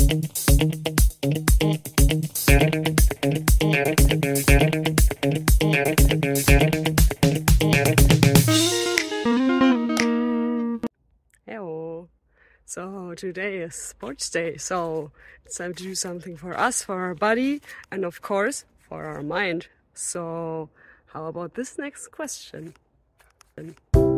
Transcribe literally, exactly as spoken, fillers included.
Hello. So today is sports day, so it's time to do something for us, for our body, and of course for our mind. So how about this next question?